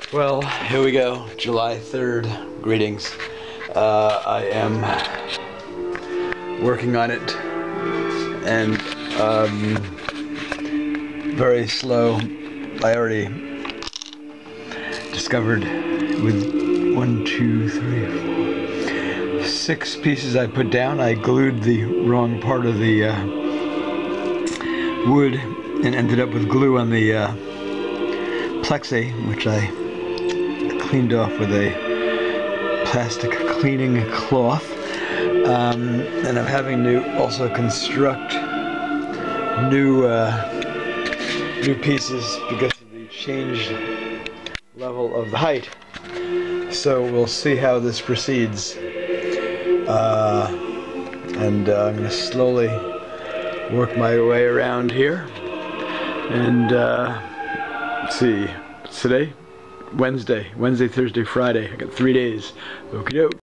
Well, here we go, July 3rd, greetings. I am working on it, and very slow. I already discovered with 6 pieces I put down, I glued the wrong part of the wood and ended up with glue on the plexi, which I cleaned off with a plastic cleaning cloth, and I'm having to also construct new pieces because of the changed level of the height. So we'll see how this proceeds, and I'm going to slowly work my way around here, and see, it's today? Wednesday, Thursday, Friday. I got 3 days. Okie doke.